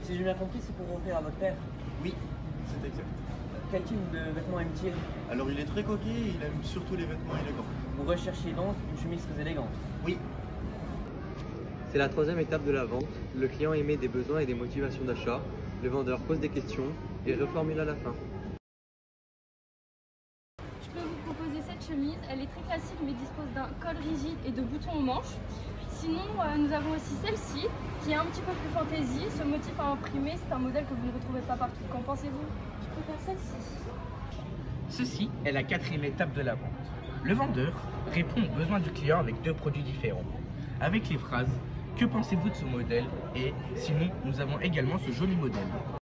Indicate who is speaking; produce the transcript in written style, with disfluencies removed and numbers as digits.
Speaker 1: Si j'ai bien compris, c'est pour offrir à votre père.
Speaker 2: Oui, c'est exact.
Speaker 1: Quel type de vêtements aime-t-il?
Speaker 2: Alors il est très coquet et il aime surtout les vêtements élégants.
Speaker 1: Vous recherchez donc une chemise très élégante.
Speaker 2: Oui.
Speaker 3: C'est la troisième étape de la vente. Le client émet des besoins et des motivations d'achat. Le vendeur pose des questions et reformule à la fin.
Speaker 4: Je peux vous proposer cette chemise. Elle est très classique mais dispose d'un col rigide et de boutons aux manches. Sinon, nous avons aussi celle-ci qui est un petit peu plus fantaisie. Ce motif à imprimer, c'est un modèle que vous ne retrouvez pas partout. Qu'en pensez-vous? Je préfère celle-ci.
Speaker 5: Ceci est la quatrième étape de la vente. Le vendeur répond aux besoins du client avec deux produits différents. Avec les phrases « Que pensez-vous de ce modèle ?» et « Sinon, nous avons également ce joli modèle ».